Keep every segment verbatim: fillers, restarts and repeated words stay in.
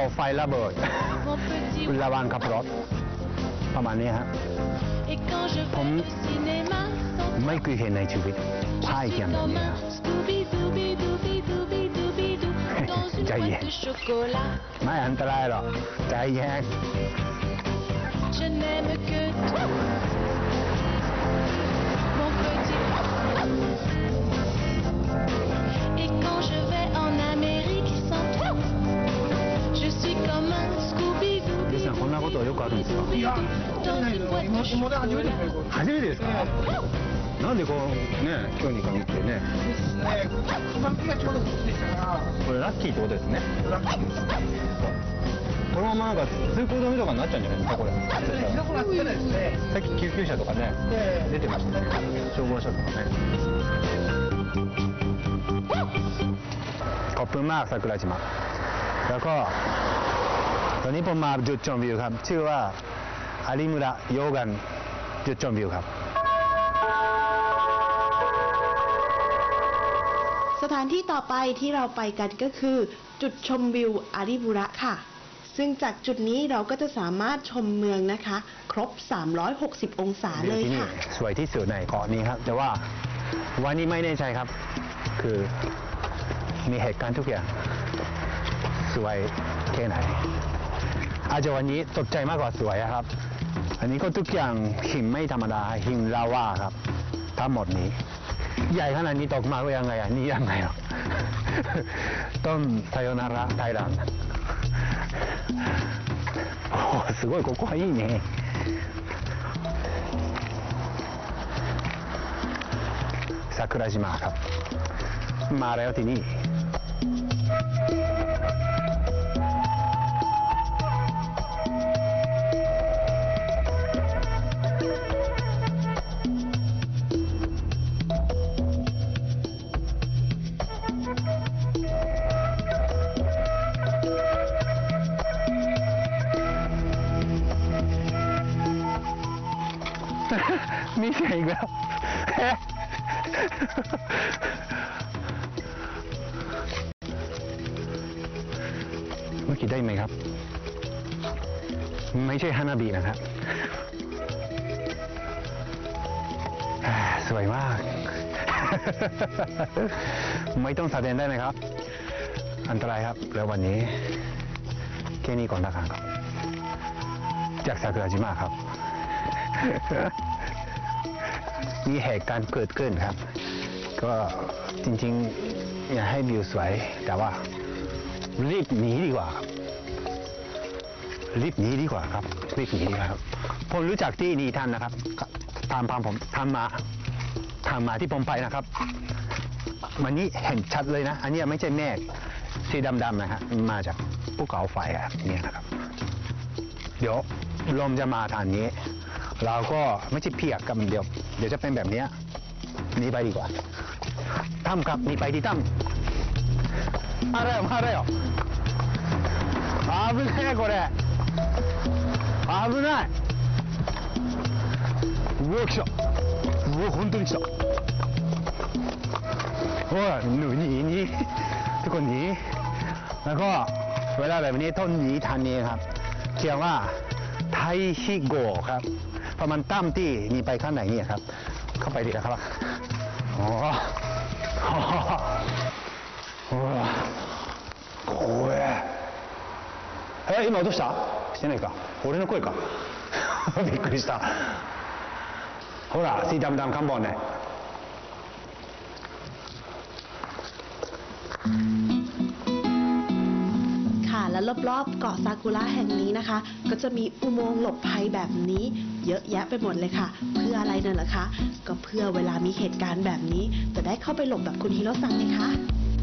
ไฟระเบิดคุณระวังขับรถประมาณนี้ฮะผมไม่เคยเห็นในชีวิตผ้าเขียนแบบนี้ครับใจเย็นไม่อันตรายหรอกใจเย็น皆さんこんなことよくあるんですか？いや、初めてですか？なんでこうね、今日に限ってね。これラッキーってことですね。ラッキーです。このままなんか通行止めとかになっちゃうんじゃないですかこれ。ひどくなってないですね。さっき救急車とかね、出てましたね。消防車とかね。ขอบคุณมากซากุระจิมะแล้วก็ตอนนี้ผมมาจุดชมวิวครับชื่อว่าอาริมุระโยกันจุดชมวิวครับสถานที่ต่อไปที่เราไปกันก็คือจุดชมวิวอาริมุระค่ะซึ่งจากจุดนี้เราก็จะสามารถชมเมืองนะคะครบสามร้อยหกสิบองศาเลยค่ะสวยที่สุดในเกาะนี้ครับแต่ว่าวันนี้ไม่แน่ใจครับคือมีเหตุการณ์ทุกอย่างสวยแค่ไหนอาจจะวันนี้ตกใจมากกว่าสวยครับอันนี้ก็ทุกอย่างหิมไม่ธรรมดาหิมลาวาครับทั้งหมดนี้ใหญ่ขนาดนี้ตกมาก็ยังไงอ่ะนี่ยังไงหรอต้นไทโยนาระไทยแลนด์โอ้すごいここはいいね桜島ครับมาแล้วที่นี่มีเสียงอีกแล้วเมื่อกี้ได้ไหมครับไม่ใช่ฮานาบินะครับสวยมากไม่ต้องแสดงได้ไหมครับอันตรายครับแล้ววันนี้แค่นี้ก่อนนะครับจากซากุระจิมะครับมีเหตุการณ์เกิดขึ้นครับก็จริงๆอยากให้วิวสวยแต่ว่ารีบหนีดีกว่าครับรีบหนีดีกว่าครับรีบหนีดีกว่าครับผมรู้จักที่นี่ท่านนะครับตามพามผมทำมาทำมาที่ผมไปนะครับวันนี้เห็นชัดเลยนะอันนี้ไม่ใช่เมฆสีดำๆนะครับมาจากภูเขาไฟครับนี่นะครับเดี๋ยวลมจะมาทางนี้เราก็ไม่ใช่เพียกกับเดียวเดี๋ยวจะเป็นแบบนี้หนีไปดีกว่าถ้ำครับหนีไปที่ถ้ำอะไรมาอะไรอ่ะ危ないこれ危ないうわ来たうわ本当に来たโอ้ยหนูหนีหนีทุกคนหนีแล้วก็เวลาแบบนี้ต้นหนีทันนี้ครับเขียนว่าไทฮิโกะครับพอมันตั้มที่นี่ไปข้างไหนนี่ครับเข้าไปดีแล้วครับโอ้โห怖ええ今どうしたしてないか俺の声かびっくりしたほらสีดำๆข้างบนเนี่ยค่ะและรอบๆเกาะซากุระแห่งนี้นะคะก็จะมีอุโมงค์หลบภัยแบบนี้เยอะแยะไปหมดเลยค่ะเพื่ออะไรนั่นเหรอคะก็เพื่อเวลามีเหตุการณ์แบบนี้จะได้เข้าไปหลบแบบคุณฮิโร่ซังไงคะ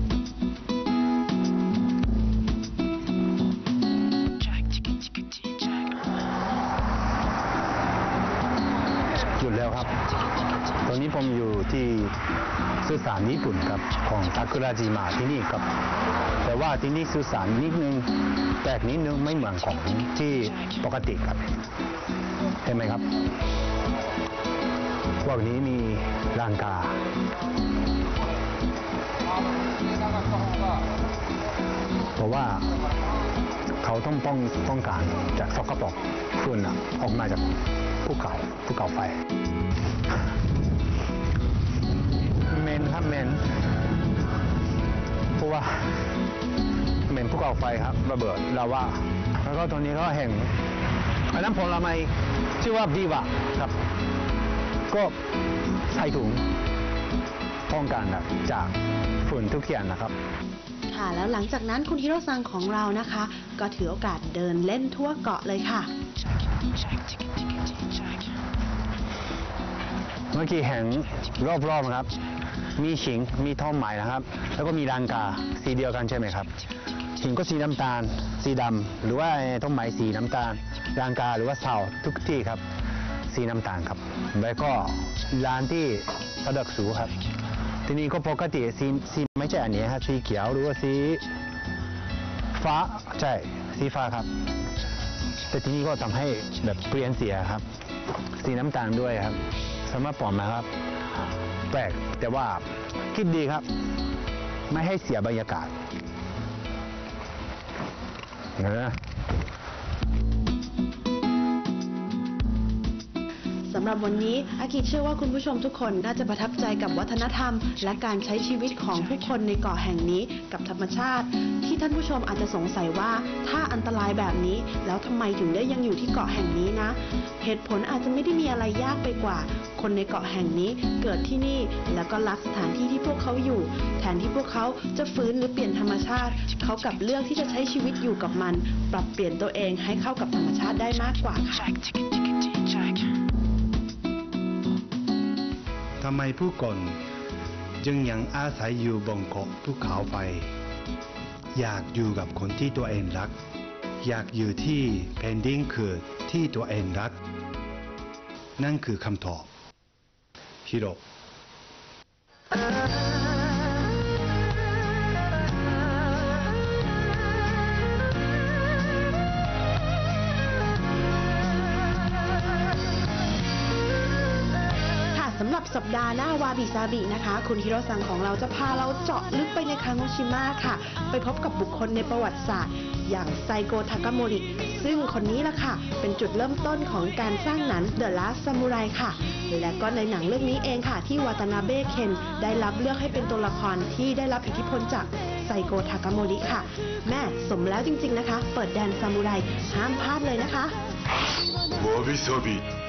หยุดแล้วครับตอนนี้ผมอยู่ที่สุสานญี่ปุ่นครับของซากุระจิมะที่นี่ครับแต่ว่าที่นี่สุสานนิดนึงแปลกนิดนึงไม่เหมือนของที่ปกติครับเห็นไหมครับพวกนี้มีร่างกาเพราะว่าเขาเขาต้องป้องป้องกันจากสกปรกฝุ่นอะออกมาจากภูเขาภูเขาไฟเมนครับเมนเพราะว่าเมนภูเขาไฟครับระเบิดลาวาแล้วก็ตรงนี้ก็แห่งอันนั้นผลไม้ชื่อว่าบีวะครับก็ใส่ถุงป้องกันจากฝุ่นทุกอย่างนะครับค่ะแล้วหลังจากนั้นคุณฮิโร่ซังของเรานะคะก็ถือโอกาสเดินเล่นทั่วเกาะเลยค่ะเมื่อกี้เห็นรอบๆนะครับมีหินมีท่อนไม้นะครับแล้วก็มีรังกาสีเดียวกันใช่ไหมครับหินก็สีน้ำตาลสีดำหรือว่าท่อนไม้สีน้ำตาลรังกาหรือว่าเสาทุกที่ครับสีน้ำตาลครับแล้วก็ร้านที่สะดวกซื้อครับทีนี้ก็ปกติสีสีไม่ใช่อันนี้ครับสีเขียวหรือว่าสีฟ้าใช่สีฟ้าครับแต่ทีนี้ก็ทำให้แบบเปลี่ยนเสียครับสีน้ำตาลด้วยครับสำหรับผมนะครับแปลกแต่ว่าคิดดีครับไม่ให้เสียบรรยากาศนะสำหรับวันนี้อากิเชื่อว่าคุณผู้ชมทุกคนน่าจะประทับใจกับวัฒนธรรมและการใช้ชีวิตของผู้คนในเกาะแห่งนี้กับธรรมชาติที่ท่านผู้ชมอาจจะสงสัยว่าถ้าอันตรายแบบนี้แล้วทำไมถึงได้ยังอยู่ที่เกาะแห่งนี้นะเหตุผลอาจจะไม่ได้มีอะไรยากไปกว่าคนในเกาะแห่งนี้เกิดที่นี่แล้วก็รักสถานที่ที่พวกเขาอยู่แทนที่พวกเขาจะฟื้นหรือเปลี่ยนธรรมชาติเขากลับเลือกที่จะใช้ชีวิตอยู่กับมันปรับเปลี่ยนตัวเองให้เข้ากับธรรมชาติได้มากกว่าค่ะทำไมผู้คนจึงยังอาศัยอยู่บนเกาะภูเขาไฟอยากอยู่กับคนที่ตัวเองรักอยากอยู่ที่แผ่นดินคือที่ตัวเองรักนั่นคือคำตอบฮิโร่สำหรับสัปดาห์หน้าวาบิซาบินะคะคุณฮิโร่ซังของเราจะพาเราเจาะลึกไปในคาโงชิมะค่ะไปพบกับบุคคลในประวัติศาสตร์อย่างไซโกทากาโมริซึ่งคนนี้ล่ะค่ะเป็นจุดเริ่มต้นของการสร้างหนัง The Last Samurai ค่ะและก็ในหนังเรื่องนี้เองค่ะที่วาตานาเบะเคนได้รับเลือกให้เป็นตัวละครที่ได้รับอิทธิพลจากไซโกทากาโมริค่ะแม่สมแล้วจริงๆนะคะเปิดแดนซามูไรห้ามพลาดเลยนะคะวาบิซาบิ